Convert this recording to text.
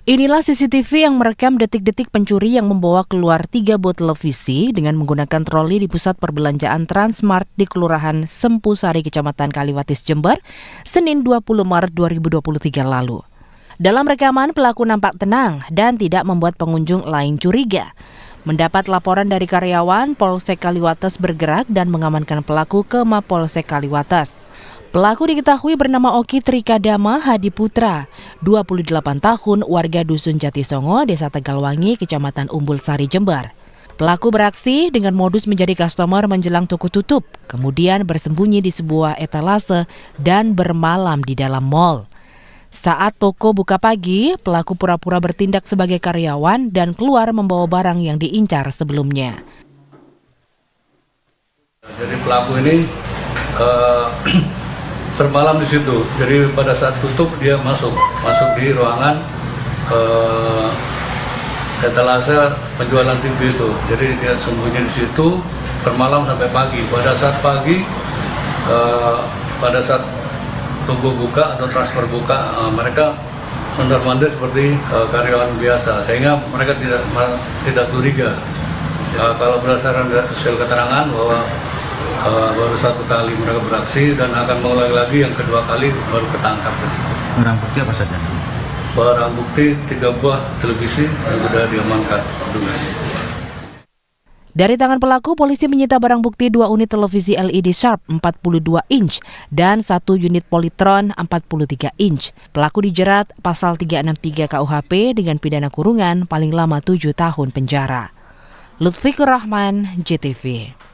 Inilah CCTV yang merekam detik-detik pencuri yang membawa keluar 3 buah televisi dengan menggunakan troli di pusat perbelanjaan Transmart di Kelurahan Sempusari, Kecamatan Kaliwatis, Jember, Senin 20 Maret 2023 lalu. Dalam rekaman, pelaku nampak tenang dan tidak membuat pengunjung lain curiga. Mendapat laporan dari karyawan, Polsek Kaliwates bergerak dan mengamankan pelaku ke Mapolsek Kaliwates. Pelaku diketahui bernama Oki Trikadama Hadi Putra, 28 tahun, warga Dusun Jatisongo, Desa Tegalwangi, Kecamatan Umbul Sari, Jember. Pelaku beraksi dengan modus menjadi customer menjelang toko tutup, kemudian bersembunyi di sebuah etalase dan bermalam di dalam mal. Saat toko buka pagi, pelaku pura-pura bertindak sebagai karyawan dan keluar membawa barang yang diincar sebelumnya. Jadi pelaku ini bermalam di situ. Jadi pada saat tutup dia masuk di ruangan etalase penjualan TV itu. Jadi dia sembunyi di situ bermalam sampai pagi. Pada saat pagi, pada saat toko buka atau transfer buka, mereka mondar-mandir seperti karyawan biasa, sehingga mereka tidak curiga. Kalau berdasarkan hasil keterangan bahwa baru 1 kali mereka beraksi dan akan mengulangi lagi, yang kedua kali baru ketangkap. Barang bukti apa saja? Barang bukti 3 buah televisi yang sudah diamankan petugas. Dari tangan pelaku, polisi menyita barang bukti 2 unit televisi LED Sharp 42 inch dan 1 unit Polytron 43 inch. Pelaku dijerat pasal 363 KUHP dengan pidana kurungan paling lama 7 tahun penjara. Lutfikur Rahman, JTV.